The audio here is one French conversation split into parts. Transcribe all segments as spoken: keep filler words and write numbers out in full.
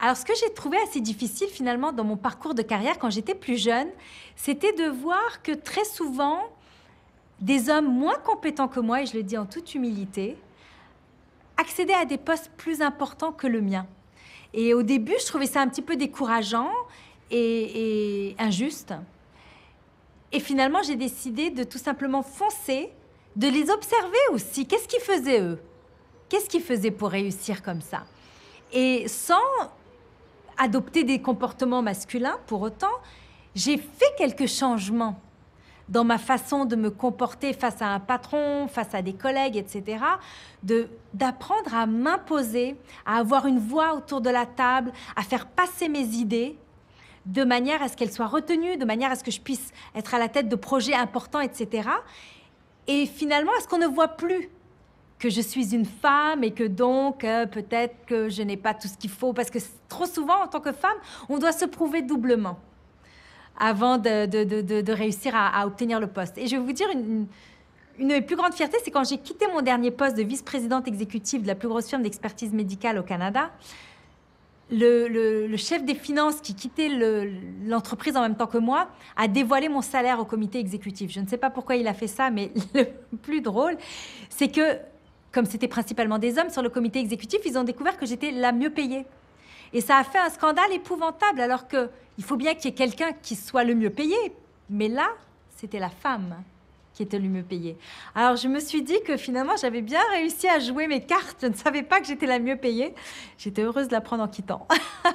Alors, ce que j'ai trouvé assez difficile, finalement, dans mon parcours de carrière, quand j'étais plus jeune, c'était de voir que très souvent, des hommes moins compétents que moi, et je le dis en toute humilité, accédaient à des postes plus importants que le mien. Et au début, je trouvais ça un petit peu décourageant et, et injuste. Et finalement, j'ai décidé de tout simplement foncer, de les observer aussi. Qu'est-ce qu'ils faisaient, eux? Qu'est-ce qu'ils faisaient pour réussir comme ça? Et sans adopter des comportements masculins, pour autant, j'ai fait quelques changements dans ma façon de me comporter face à un patron, face à des collègues, et cetera, de, d'apprendre à m'imposer, à avoir une voix autour de la table, à faire passer mes idées, de manière à ce qu'elles soient retenues, de manière à ce que je puisse être à la tête de projets importants, et cetera. Et finalement, à ce qu'on ne voit plus que je suis une femme et que donc, euh, peut-être que je n'ai pas tout ce qu'il faut, parce que trop souvent, en tant que femme, on doit se prouver doublement avant de, de, de, de, de réussir à, à obtenir le poste. Et je vais vous dire, une, une de mes plus grandes fiertés, c'est quand j'ai quitté mon dernier poste de vice-présidente exécutive de la plus grosse firme d'expertise médicale au Canada. Le, le, le chef des finances qui quittait l'entreprise en même temps que moi a dévoilé mon salaire au comité exécutif. Je ne sais pas pourquoi il a fait ça, mais le plus drôle, c'est que, comme c'était principalement des hommes sur le comité exécutif, ils ont découvert que j'étais la mieux payée. Et ça a fait un scandale épouvantable, alors qu'il faut bien qu'il y ait quelqu'un qui soit le mieux payé. Mais là, c'était la femme qui était le mieux payée. Alors, je me suis dit que finalement, j'avais bien réussi à jouer mes cartes. Je ne savais pas que j'étais la mieux payée. J'étais heureuse de l'apprendre en quittant.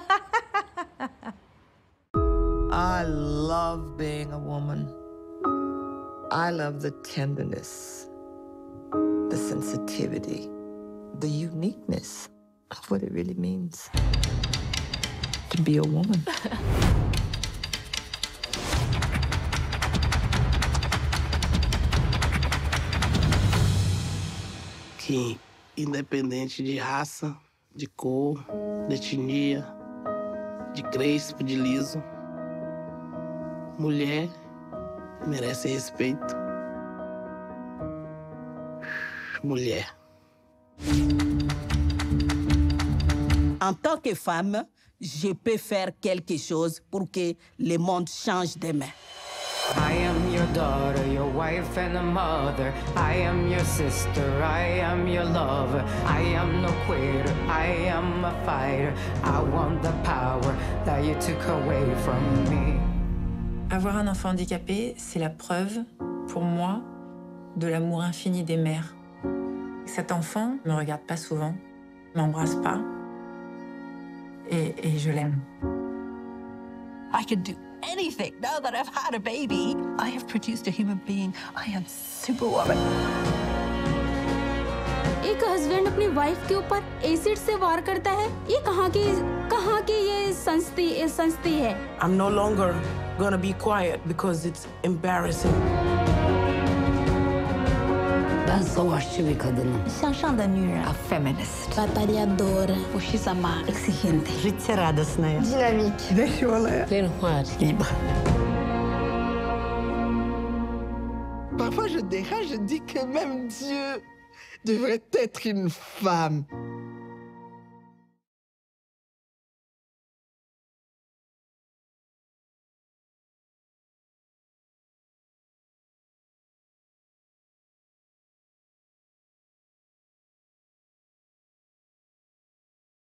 I love being a woman. I love the tenderness, the sensitivity, the uniqueness of what it really means to be a woman. Que, independente de raça, de cor, de etnia, de crespo, de liso, mulher merece respeito. Mulher. En tant que femme, je peux faire quelque chose pour que le monde change demain. I am your daughter, your wife and a mother. I am your sister, I am your lover. I am no quitter, I am a fighter. I want the power that you took away from me. Avoir un enfant handicapé, c'est la preuve, pour moi, de l'amour infini des mères. Cet enfant ne me regarde pas souvent, ne m'embrasse pas, et, et je l'aime. I could do anything now that I've had a baby. I have produced a human being. I am superwoman. एक husband अपनी wife के ऊपर एसिड से वार करता है। ये कहाँ की कहाँ की ये संस्ति संस्ति है? I'm no longer gonna be quiet because it's embarrassing. Ben savaşçı bir kadınım. 向上的女人 A feminist. Batalhadora. Musi sama exigente. Życie radosne. Dynamique. Wesołe. Libre. Parfois, je dérange, je dis que même Dieu devrait être une femme.